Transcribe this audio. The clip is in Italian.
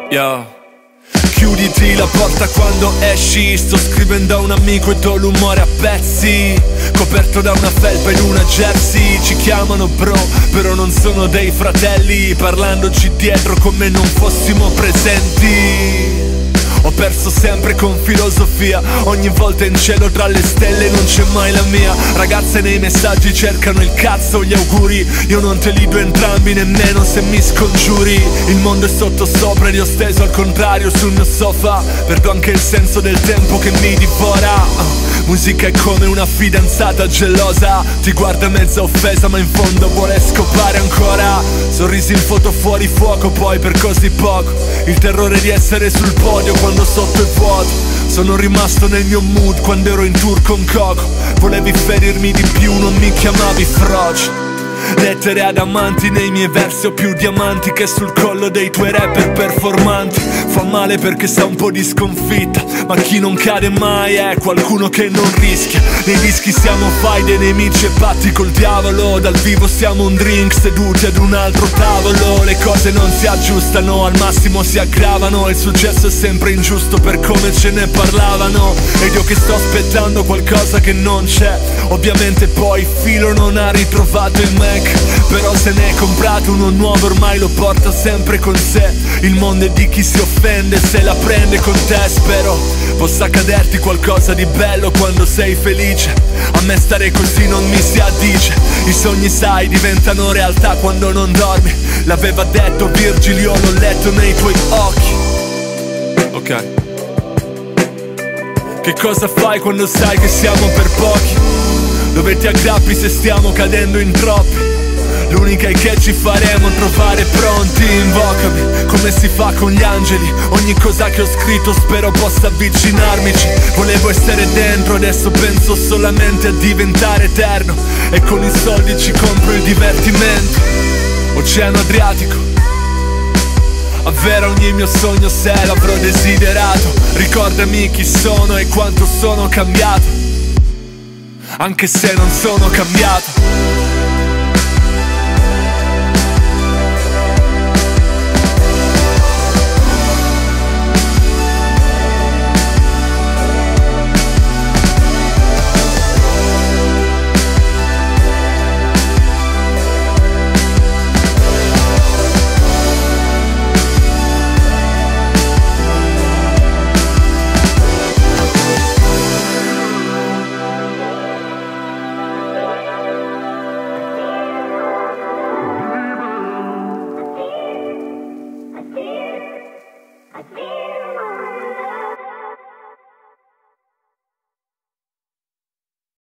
Yo. Chiuditi la porta quando esci. Sto scrivendo a un amico e do l'umore a pezzi, coperto da una felpa ed una jersey. Ci chiamano bro, però non sono dei fratelli, parlandoci dietro come non fossimo presenti. Ho perso sempre con filosofia, ogni volta in cielo tra le stelle non c'è mai la mia. Ragazze nei messaggi cercano il cazzo, gli auguri, io non te li do entrambi nemmeno se mi scongiuri. Il mondo è sottosopra ed io steso al contrario sul mio sofa, perdo anche il senso del tempo che mi divora. Musica è come una fidanzata gelosa, ti guarda mezza offesa ma in fondo vuole scopare ancora. Sorrisi in foto fuori fuoco, poi per così poco, il terrore di essere sul podio quando sotto è vuoto. Sono rimasto nel mio mood quando ero in tour con Coco. Volevi ferirmi di più, non mi chiamavi frocio. Lettere ad amanti, nei miei versi ho più diamanti che sul collo dei tuoi rapper performanti. Fa male perché sa un po' di sconfitta, ma chi non cade mai è qualcuno che non rischia. Nei dischi siamo fai dei nemici e patti col diavolo, dal vivo siamo un drink seduti ad un altro tavolo. Le cose non si aggiustano, al massimo si aggravano, il successo è sempre ingiusto per come ce ne parlavano. Ed io che sto aspettando qualcosa che non c'è, ovviamente poi Filo non ha ritrovato il Mac, però se ne è comprato uno nuovo ormai lo porta sempre con sé. Il mondo è di chi si offende se la prende con te. Spero possa caderti qualcosa di bello quando sei felice, a me stare così non mi si addice. I sogni sai diventano realtà quando non dormi, l'aveva detto Virgil, io l'ho letto nei tuoi occhi. Ok. Che cosa fai quando sai che siamo per pochi? Dove ti aggrappi se stiamo cadendo in troppi? L'unica è che ci faremo trovare pronti. Invocami come si fa con gli angeli, ogni cosa che ho scritto spero possa avvicinarmici. Volevo essere dentro, adesso penso solamente a diventare eterno, e con i soldi ci compro il divertimento. Oceano Adriatico, avvera ogni mio sogno se l'avrò desiderato. Ricordami chi sono e quanto sono cambiato, anche se non sono cambiato.